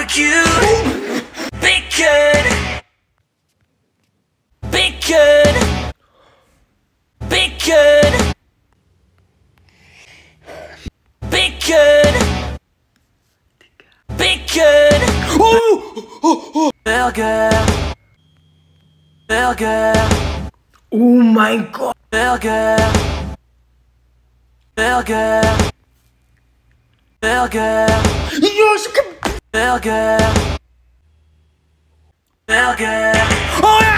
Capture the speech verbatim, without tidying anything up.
like you. Be good. Be good. Be good. Be good. Be good. Feel good. Feel good. Oh my god. Feel good. Feel good. Feel good. Yes. Feel good. Feel good. Oh yeah.